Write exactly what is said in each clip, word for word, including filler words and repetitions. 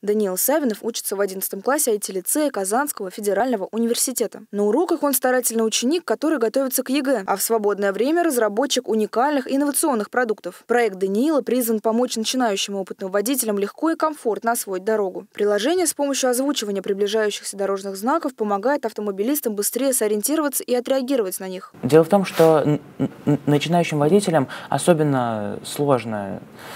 Даниил Савинов учится в одиннадцатом классе ай ти-лицея Казанского федерального университета. На уроках он старательный ученик, который готовится к ЕГЭ, а в свободное время разработчик уникальных инновационных продуктов. Проект Даниила призван помочь начинающим и опытным водителям легко и комфортно освоить дорогу. Приложение с помощью озвучивания приближающихся дорожных знаков помогает автомобилистам быстрее сориентироваться и отреагировать на них. Дело в том, что начинающим водителям особенно сложно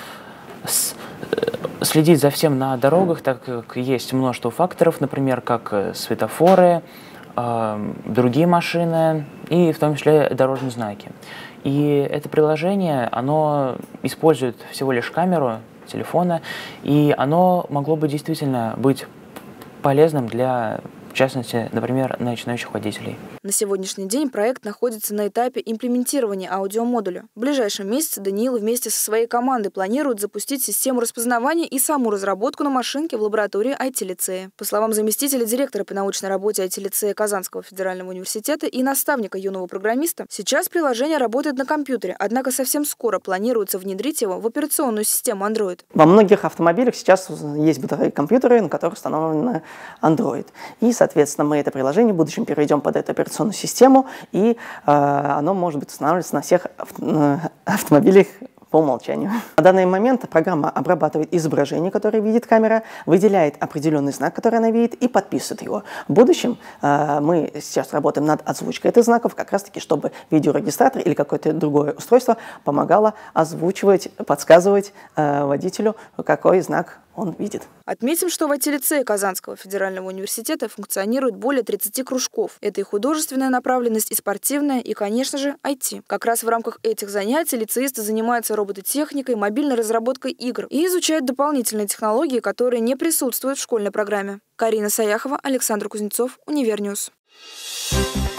следить за всем на дорогах, так как есть множество факторов, например, как светофоры, э, другие машины и в том числе дорожные знаки. И это приложение, оно использует всего лишь камеру телефона, и оно могло бы действительно быть полезным для, в частности, например, начинающих водителей. На сегодняшний день проект находится на этапе имплементирования аудиомодуля. В ближайшем месяце Даниил вместе со своей командой планирует запустить систему распознавания и саму разработку на машинке в лаборатории ай ти-лицея. По словам заместителя директора по научной работе ай ти-лицея Казанского федерального университета и наставника юного программиста, сейчас приложение работает на компьютере, однако совсем скоро планируется внедрить его в операционную систему Android. Во многих автомобилях сейчас есть бытовые компьютеры, на которых установлен Android. И, соответственно, мы это приложение в будущем переведем под эту операционную систему, и э, оно может быть устанавливаться на всех авто автомобилях по умолчанию. На данный момент программа обрабатывает изображение, которое видит камера, выделяет определенный знак, который она видит, и подписывает его. В будущем э, мы сейчас работаем над озвучкой этих знаков, как раз таки, чтобы видеорегистратор или какое-то другое устройство помогало озвучивать, подсказывать э, водителю, какой знак он видит. Отметим, что в ай ти-лицее Казанского федерального университета функционирует более тридцати кружков. Это и художественная направленность, и спортивная, и, конечно же, ай ти. Как раз в рамках этих занятий лицеисты занимаются робототехникой, мобильной разработкой игр и изучают дополнительные технологии, которые не присутствуют в школьной программе. Карина Саяхова, Александр Кузнецов, Универньюз.